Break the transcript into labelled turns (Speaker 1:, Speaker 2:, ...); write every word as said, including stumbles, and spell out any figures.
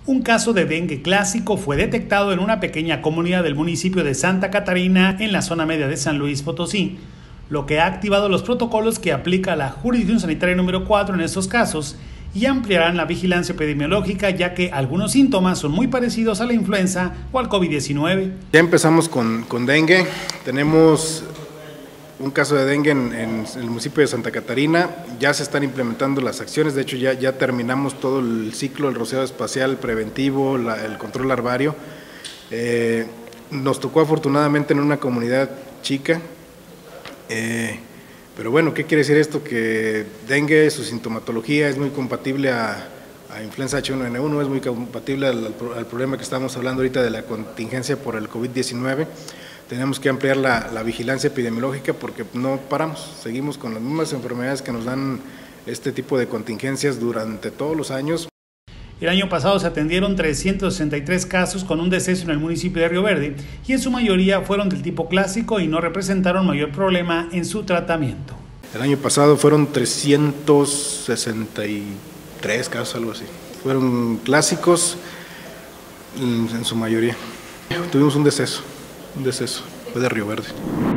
Speaker 1: Un caso de dengue clásico fue detectado en una pequeña comunidad del municipio de Santa Catarina, en la zona media de San Luis Potosí, lo que ha activado los protocolos que aplica la Jurisdicción Sanitaria número cuatro en estos casos y ampliarán la vigilancia epidemiológica, ya que algunos síntomas son muy parecidos a la influenza o al COVID diecinueve.
Speaker 2: Ya empezamos con, con dengue. Tenemos un caso de dengue en, en el municipio de Santa Catarina. Ya se están implementando las acciones, de hecho ya, ya terminamos todo el ciclo, el rociado espacial preventivo, la, el control larvario. Eh, nos tocó afortunadamente en una comunidad chica, eh, pero bueno, ¿qué quiere decir esto? Que dengue, su sintomatología es muy compatible a, a influenza H uno N uno, es muy compatible al, al problema que estamos hablando ahorita de la contingencia por el COVID diecinueve. Tenemos que ampliar la, la vigilancia epidemiológica porque no paramos, seguimos con las mismas enfermedades que nos dan este tipo de contingencias durante todos los años.
Speaker 1: El año pasado se atendieron trescientos sesenta y tres casos con un deceso en el municipio de Río Verde y en su mayoría fueron del tipo clásico y no representaron mayor problema en su tratamiento.
Speaker 2: El año pasado fueron trescientos sesenta y tres casos, algo así. Fueron clásicos en su mayoría. Tuvimos un deceso. Un deceso, fue de Río Verde.